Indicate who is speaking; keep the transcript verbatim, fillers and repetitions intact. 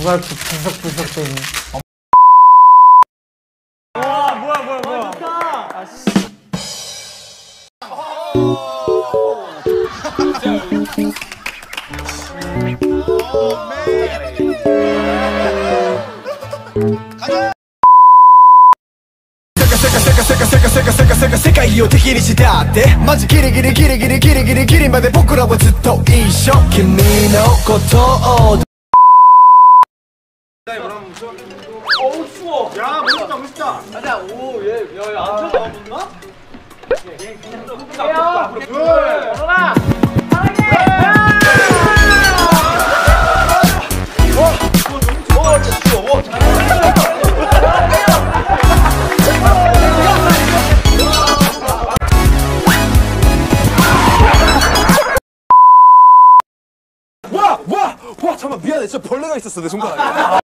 Speaker 1: 뭐가 이렇게 부석부석 되니?
Speaker 2: 와 뭐야 뭐야 뭐야. 아, 좋다. 아, 씨.
Speaker 3: 가자. 世界を敵にしたってマジギリギリギリギリギリギリギリまで僕らはずっと一緒君のことを
Speaker 2: 어우 추워. 야 멋있다 멋있다. 가자. 오얘야야 안 차가 없나? 얘 그냥 좀 흡사 앞으로 둘. 걸어라. 어 진짜 추워.
Speaker 3: 와! 와! 와! 잠깐만 미안해 진짜 벌레가 있었어 내 손가락에